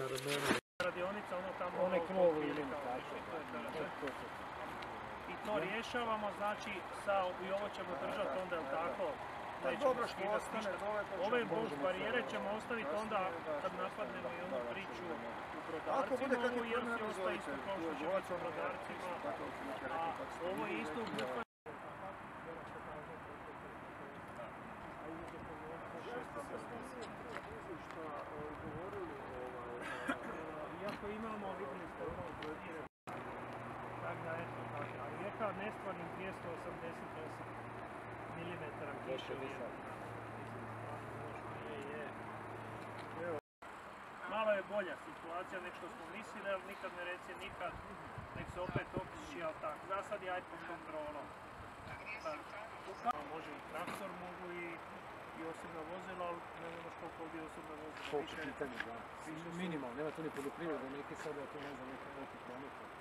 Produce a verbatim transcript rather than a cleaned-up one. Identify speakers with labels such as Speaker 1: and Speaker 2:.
Speaker 1: na ramenu.
Speaker 2: Radionica, ono tamo...
Speaker 3: One krovu ili
Speaker 2: tako. I to rješavamo, znači, sa, i ovo ćemo držati onda, jel tako?
Speaker 3: Dobro što ostane dole, to ćemo...
Speaker 2: Ove bož barijere ćemo ostaviti onda kad napadnemo i onu priču u brodarcima, ovo jer si ostaje isto kao što će biti u brodarcima, a ovo je isto u grupa. Iako imamo, vidjeli ste ono barijere, tako da eto, a rijeka nestvarnim dvjesto osamdeset osam milimetara kiše uvijek. Malo je bolja situacija nek što smo mislili, ali nikad ne reci nikad, nek se opet opiši, ali tako. Za sad je ajde pod kontrolom. Može i traktor, mogu i, i osobna vozila, ali ne znamo što ovdje osobna vozila.
Speaker 3: Koliko pitanje, da. Minimalno, nema tu ni poljoprivreda, neki sada to ne znam, neki promet.